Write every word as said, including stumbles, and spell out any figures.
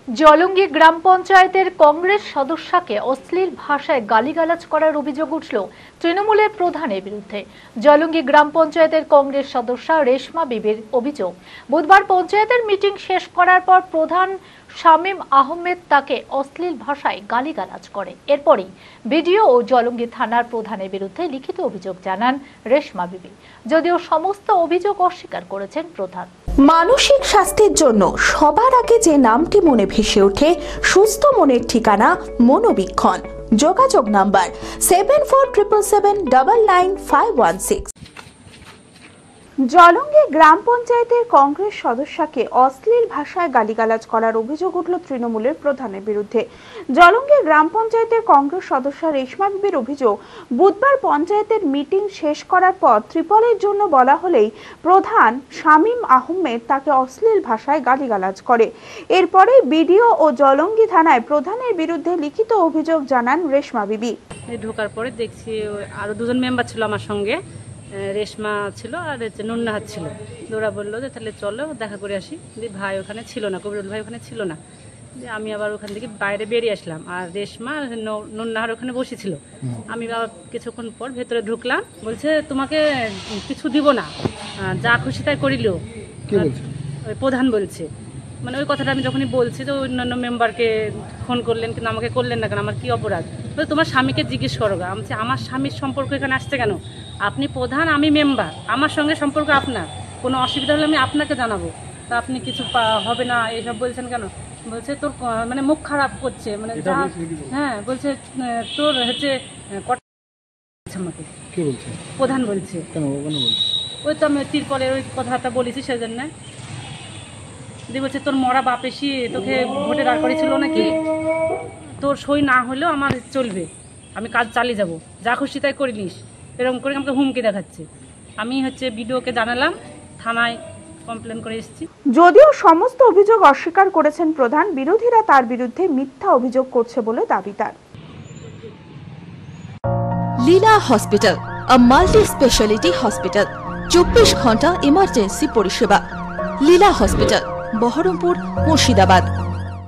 জলঙ্গি গ্রাম পঞ্চায়েতের কংগ্রেস সদস্যকে অশ্লীল ভাষায় গালিগালাজ করার অভিযোগ উঠল তৃণমূলের প্রধানের বিরুদ্ধে। জলঙ্গি গ্রাম পঞ্চায়েতের কংগ্রেস সদস্য রেশমা বিবির অভিযোগ, বুধবার পঞ্চায়েতের মিটিং শেষ করার পর প্রধান শামীম আহমেদ তাকে অশ্লীল ভাষায় গালিগালাজ করে। এরপরই বিডিও ও জলঙ্গি থানার প্রধানের বিরুদ্ধে লিখিত অভিযোগ জানান রেশমা বিবি, যদিও সমস্ত অভিযোগ অস্বীকার করেছেন প্রধান। মানসিক স্বাস্থ্যের জন্য সবার আগে যে নামটি মনে ভেসে ওঠে, সুস্থ মনের ঠিকানা মনোবীক্ষণ। যোগাযোগ number seven four triple seven double nine five one six. Jalangi গ্রাম পঞ্চায়েতের কংগ্রেস সদস্যকে অশ্লীল ভাষায় গালিগালাজ করার অভিযোগ উঠল তৃণমূলের প্রধানের বিরুদ্ধে। জলঙ্গি গ্রাম পঞ্চায়েতের কংগ্রেস সদস্য রেশমা বিবির অভিযোগ, বুধবার পঞ্চায়েতের মিটিং শেষ করার পর ত্রিপলের জন্য বলা হলেই প্রধান শামীম আহমেদ তাকে অশ্লীল ভাষায় গালিগালাজ করে। এরপরে বিডিও ও জলঙ্গি থানায় প্রধানের বিরুদ্ধে লিখিত অভিযোগ জানান রেশমা বিবি। ঢোকার পরে দেখছি আরো দুজন মেম্বার ছিল আমার সঙ্গে, রেশমা ছিল আর নুন্নাহাত ছিল। ওরা বললো যে তাহলে চলো দেখা করে আসি। যে ভাই ওখানে ছিল না, কবিরুল ভাই ওখানে ছিল না। যে আমি আবার ওখান থেকে বাইরে বেরিয়ে আসলাম, আর রেশমা নুন্নাহার ওখানে বসেছিল। আমি আবার কিছুক্ষণ পর ভেতরে ঢুকলাম, বলছে তোমাকে কিছু দিব না, যা খুশি তাই করিল। ওই প্রধান বলছে, মানে ওই কথাটা আমি যখনই বলছি তো অন্যান্য মেম্বারকে ফোন করলেন, কিন্তু আমাকে করলেন না কেন, আমার কি অপরাধ? তোমার স্বামীকে জিজ্ঞেস করো। আমি আমার স্বামীর সম্পর্ক এখানে আসছে কেন? আপনি প্রধান, আমি মেম্বার, আমার সঙ্গে সম্পর্ক আপনার। কোনো অসুবিধা হলে আমি আপনাকে জানাবো, তা আপনি কিছু হবে না এইসব বলছেন কেন? বলছে তোর মানে মুখ খারাপ করছে, মানে হ্যাঁ বলছে তোর হচ্ছে আমাকে প্রধান বলছে। ওই তো আমি তিরপলের ওই কথাটা বলেছি সেজন্য। দিয়ে বলছে তোর মরা বাপ এসে তোকে ভোটে দাঁড় করেছিল নাকি, তোর সই না হলেও আমার চলবে, আমি কাজ চালিয়ে যাব, যা খুশি তাই করে নিস, এরকম করে আমাকে হুমকি দেখাচ্ছে। আমি হচ্ছে বিডিওকে জানালাম, থানায় কমপ্লেন করে এসেছি। যদিও সমস্ত অভিযোগ অস্বীকার করেছেন প্রধান, বিরোধীরা তার বিরুদ্ধে মিথ্যা অভিযোগ করছে বলে দাবি তার। Leela hospital, a multi speciality hospital, চব্বিশ ঘন্টা ইমার্জেন্সি পরিষেবা। লীলা হসপিটাল, বহরমপুর, মুর্শিদাবাদ।